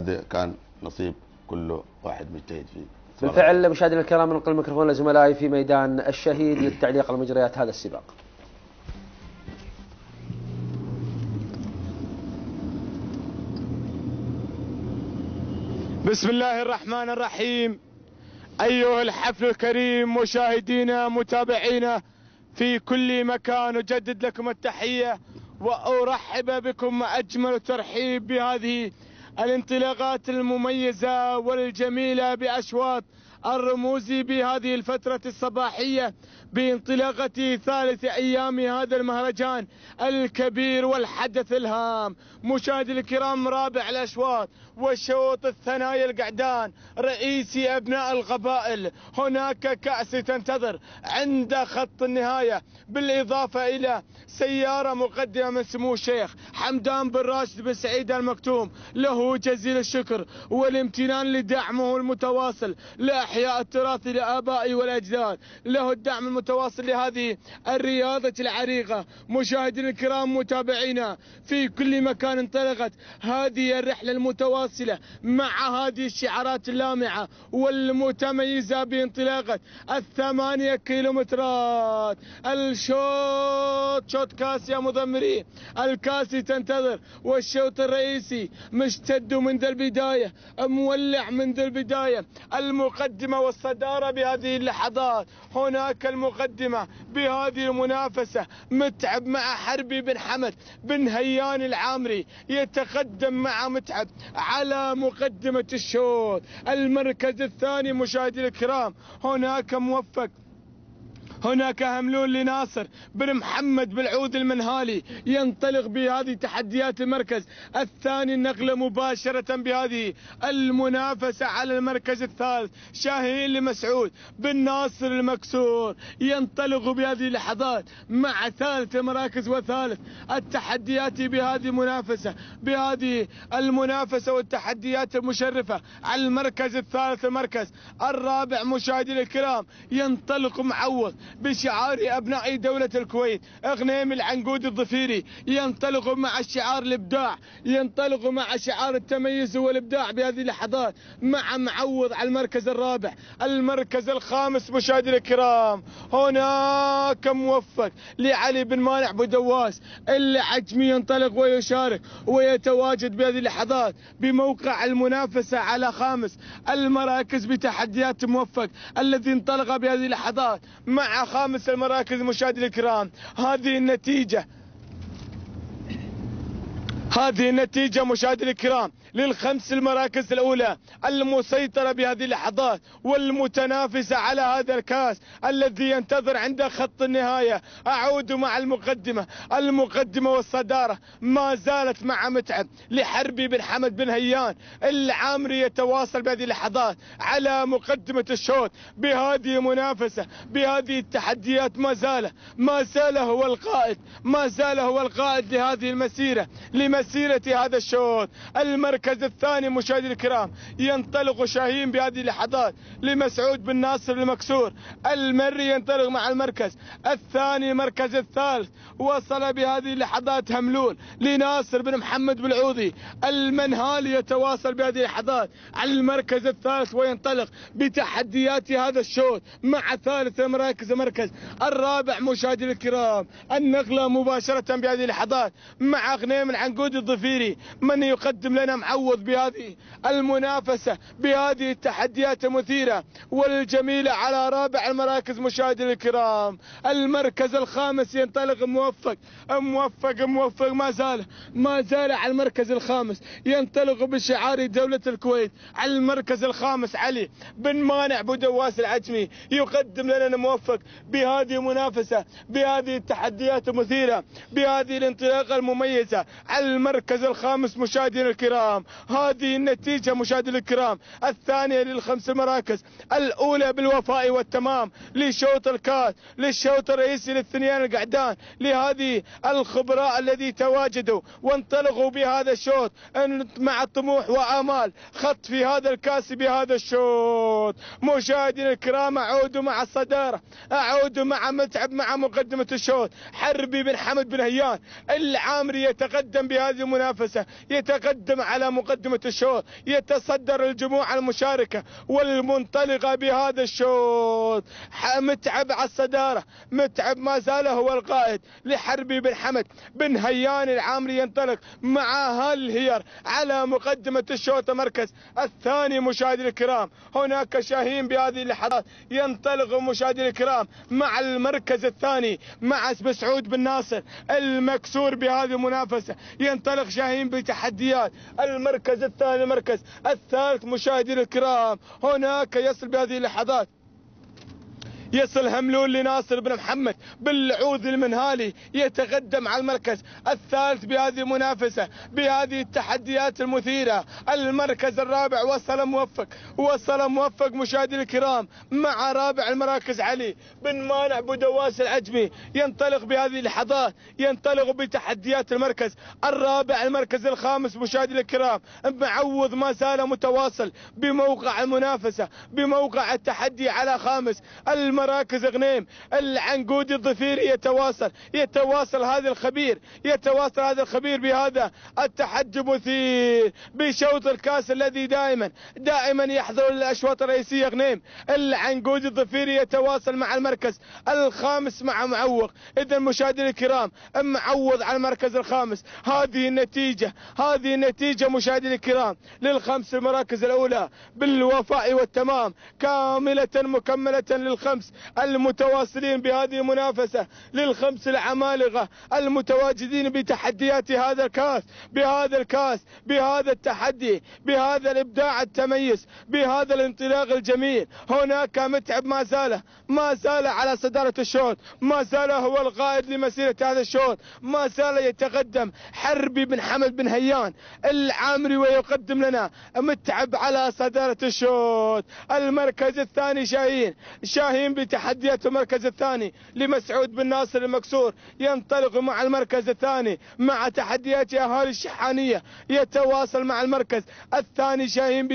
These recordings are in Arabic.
كان نصيب كل واحد مجتهد فيه. بالفعل مشاهدينا الكرام، ننقل الميكروفون لزملائي في ميدان الشهيد للتعليق على مجريات هذا السباق. بسم الله الرحمن الرحيم. أيها الحفل الكريم، مشاهدينا متابعينا في كل مكان، أجدد لكم التحية وأرحب بكم أجمل ترحيب بهذه الانطلاقات المميزة والجميلة بأشواط الرموز بهذه الفترة الصباحية، بانطلاقة ثالث أيام هذا المهرجان الكبير والحدث الهام. مشاهدي الكرام، رابع الأشواط والشوط الثنايا القعدان، رئيسي أبناء القبائل. هناك كأس تنتظر عند خط النهاية، بالإضافة إلى سيارة مقدمة من سمو الشيخ حمدان بن راشد بن سعيد المكتوم، له جزيل الشكر والامتنان لدعمه المتواصل لإحياء التراث لآبائي والأجداد، له الدعم المتواصل لهذه الرياضة العريقة. مشاهدينا الكرام متابعينا في كل مكان، انطلقت هذه الرحلة المتواصلة مع هذه الشعارات اللامعة والمتميزة بانطلاقة 8 كيلومترات. الشوط شوط كاس يا مضمرين، الكاس تنتظر، والشوط الرئيسي مشتد منذ البداية، مولع منذ البداية. المقدمة والصدارة بهذه اللحظات، هناك المقدمة بهذه المنافسة متعب مع حربي بن حمد بن هيان العامري، يتقدم مع متعب على مقدمة الشوط. المركز الثاني مشاهدينا الكرام، هناك موفق، هناك هملول لناصر بن محمد بالعود المنهالي، ينطلق بهذه تحديات المركز الثاني. النقلة مباشرة بهذه المنافسة على المركز الثالث، شاهين لمسعود بن ناصر المكسور، ينطلق بهذه اللحظات مع ثالث المراكز وثالث التحديات بهذه المنافسة، بهذه المنافسة والتحديات المشرفة على المركز الثالث. المركز الرابع مشاهدينا الكرام، ينطلق معوض بشعار أبناء دولة الكويت غنيم العنقود الظفيري، ينطلق مع شعار الإبداع، ينطلق مع شعار التميز والإبداع بهذه اللحظات مع معوض على المركز الرابع. المركز الخامس مشاهدينا الكرام، هناك موفق لعلي بن مانع بودواس العجمي، ينطلق ويشارك ويتواجد بهذه اللحظات بموقع المنافسة على خامس المراكز بتحديات موفق الذي انطلق بهذه اللحظات مع خامس المراكز. مشاهدينا الكرام، هذه النتيجة مشاهدينا الكرام للخمس المراكز الأولى المسيطرة بهذه اللحظات والمتنافسة على هذا الكاس الذي ينتظر عند خط النهاية. أعود مع المقدمة والصدارة ما زالت مع متعب لحربي بن حمد بن هيان العامري، يتواصل بهذه اللحظات على مقدمة الشوط بهذه المنافسة بهذه التحديات. ما زال هو القائد لهذه المسيرة، لمسيرة هذا الشوط. المركز الثاني مشاهدينا الكرام، ينطلق شاهين بهذه اللحظات لمسعود بن ناصر المكسور المري، ينطلق مع المركز الثاني. المركز الثالث وصل بهذه اللحظات هملول لناصر بن محمد بالعوضي المنهالي، يتواصل بهذه اللحظات على المركز الثالث وينطلق بتحديات هذا الشوط مع ثالث المراكز. المركز الرابع مشاهدينا الكرام، النقلة مباشرة بهذه اللحظات مع غنيم العنقود الظفيري، من يقدم لنا معوض بهذه المنافسة بهذه التحديات المثيرة والجميلة على رابع المراكز. مشاهدينا الكرام، المركز الخامس ينطلق موفق ما زال على المركز الخامس، ينطلق بشعار دولة الكويت. على المركز الخامس علي بن مانع بودواس العجمي، يقدم لنا موفق بهذه المنافسة بهذه التحديات المثيرة بهذه الانطلاقة المميزة على المركز الخامس. مشاهدينا الكرام، هذه النتيجة مشاهدينا الكرام الثانية للخمس مراكز الأولى بالوفاء والتمام لشوط الكاس، للشوط الرئيسي للثنيان القعدان، لهذه الخبراء الذي تواجدوا وانطلقوا بهذا الشوط مع طموح وآمال خط في هذا الكاس بهذا الشوط. مشاهدينا الكرام، أعود مع الصدارة، أعود مع متعب مع مقدمة الشوط. حربي بن حمد بن هيان العامري يتقدم بهذا بهذه المنافسة، يتقدم على مقدمة الشوط، يتصدر الجموع المشاركة والمنطلقة بهذا الشوط. متعب على الصدارة، متعب ما زال هو القائد لحربي بن حمد بن هيان العامري، ينطلق مع هالهير على مقدمة الشوط المركز الثاني. مشاهدي الكرام، هناك شاهين بهذه اللحظات ينطلق مشاهدي الكرام مع المركز الثاني مع مسعود بن ناصر المكسور بهذه المنافسة، ينطلق شاهين بتحديات المركز الثاني المركز الثالث. مشاهدي الكرام، هناك يصل بهذه اللحظات يصل هملول لناصر بن محمد بالعوذ المنهالي، يتقدم على المركز الثالث بهذه المنافسة بهذه التحديات المثيرة. المركز الرابع وصل موفق مشاهدي الكرام مع رابع المراكز علي بن مانع بودواس العجمي، ينطلق بهذه اللحظات، ينطلق بتحديات المركز الرابع. المركز الخامس مشاهدي الكرام معوض ما زال متواصل بموقع المنافسة بموقع التحدي على خامس المراكز. غنيم العنقودي الظفيري يتواصل هذا الخبير بهذا التحدي المثير بشوط الكاس الذي دائما يحضر الاشواط الرئيسيه. غنيم العنقودي الظفيري يتواصل مع المركز الخامس مع معوق. اذا مشاهدينا الكرام، معوض على المركز الخامس. هذه النتيجه مشاهدينا الكرام للخمس المراكز الاولى بالوفاء والتمام، كامله مكمله للخمس المتواصلين بهذه المنافسة، للخمس العمالقة المتواجدين بتحديات هذا الكاس بهذا التحدي، بهذا الإبداع التميز، بهذا الانطلاق الجميل. هناك متعب ما زال على صدارة الشوط، ما زال هو القائد لمسيرة هذا الشوط، ما زال يتقدم حربي بن حمد بن هيان العامري ويقدم لنا متعب على صدارة الشوط. المركز الثاني شاهين بتحديات المركز الثاني لمسعود بن ناصر المكسور، ينطلق مع المركز الثاني مع تحديات أهالي الشحانية، يتواصل مع المركز الثاني شاهين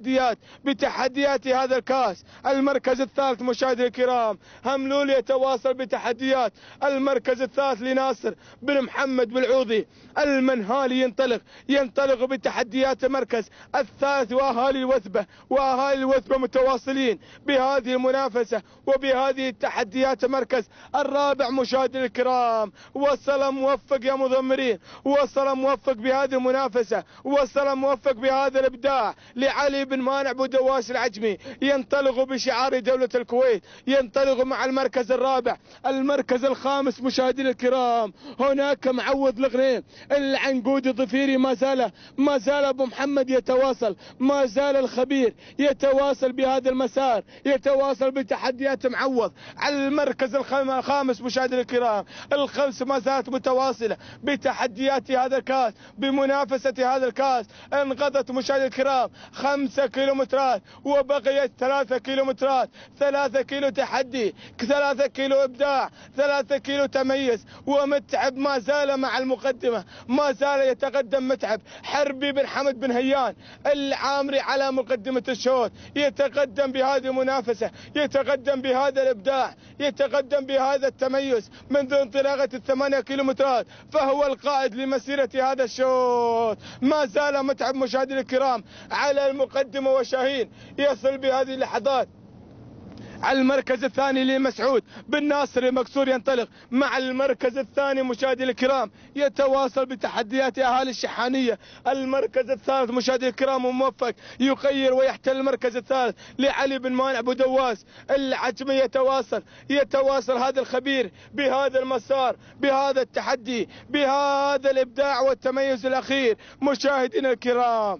بتحديات هذا الكاس. المركز الثالث مشاهدي الكرام هملول يتواصل بتحديات المركز الثالث لناصر بن محمد بالعوضي المنهالي، ينطلق بتحديات المركز الثالث. وأهالي الوثبة متواصلين بهذه المنافسة وبهذه التحديات. المركز الرابع مشاهدي الكرام وصل موفق يا مضمرين، وصل موفق بهذه المنافسة، وصل موفق بهذا الابداع لعلي بن مانع بودواس العجمي، ينطلق بشعار دولة الكويت، ينطلق مع المركز الرابع. المركز الخامس مشاهدينا الكرام هناك معوض الغنيم العنقودي الظفيري، ما زال ابو محمد يتواصل، ما زال الخبير يتواصل بهذا المسار، يتواصل بتحديات معوض على المركز الخامس. مشاهدينا الكرام الخمس ما زالت متواصلة بتحديات هذا الكاس، بمنافسة هذا الكاس. انقضت مشاهدينا الكرام 5 كيلومترات وبقيت 3 كيلومترات، 3 كيلو تحدي، 3 كيلو ابداع، 3 كيلو تميز. ومتعب ما زال مع المقدمة، ما زال يتقدم متعب حربي بن حمد بن هيان العامري على مقدمة الشوط، يتقدم بهذه المنافسة، يتقدم بهذا الابداع، يتقدم بهذا التميز منذ انطلاقة 8 كيلومترات، فهو القائد لمسيرة هذا الشوط. ما زال متعب مشاهدينا الكرام على المقدمة، وشاهين يصل بهذه اللحظات على المركز الثاني لمسعود بن ناصر المكسور، ينطلق مع المركز الثاني مشاهدينا الكرام، يتواصل بتحديات اهالي الشحانيه. المركز الثالث مشاهدينا الكرام موفق يقير ويحتل المركز الثالث لعلي بن مانع بودواس العجمي، يتواصل هذا الخبير بهذا المسار، بهذا التحدي، بهذا الابداع والتميز الاخير. مشاهدينا الكرام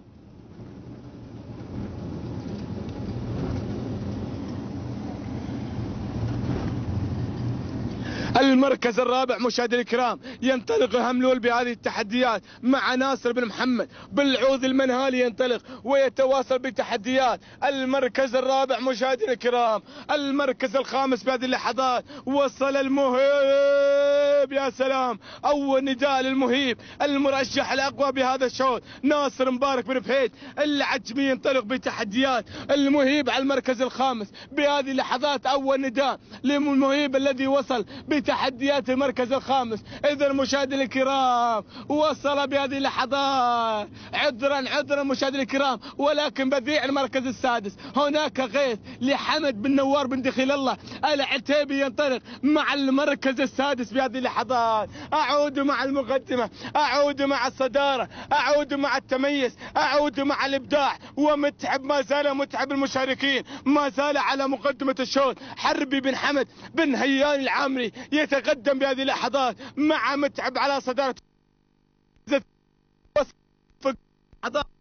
المركز الرابع مشاهدينا الكرام ينطلق هملول بهذه التحديات مع ناصر بن محمد بالعوذ المنهالي، ينطلق ويتواصل بتحديات. المركز الرابع مشاهدينا الكرام. المركز الخامس بهذه اللحظات وصل المهيب، يا سلام، اول نداء للمهيب المرشح الاقوى بهذا الشوط ناصر مبارك بن فهيد العجمي، ينطلق بتحديات. المهيب على المركز الخامس بهذه اللحظات، اول نداء للمهيب الذي وصل تحديات المركز الخامس. إذا المشاهدين الكرام وصل بهذه اللحظات، عذرا مشاهدين الكرام، ولكن بذيع المركز السادس هناك غيث لحمد بن نوار بن دخيل الله العتيبي ينطلق مع المركز السادس بهذه اللحظات. أعود مع المقدمة، أعود مع الصدارة، أعود مع التميز، أعود مع الإبداع. ومتعب ما زال متعب المشاركين، ما زال على مقدمة الشوط. حربي بن حمد بن هيان العامري يتقدم بهذه اللحظات مع متعب على صدارة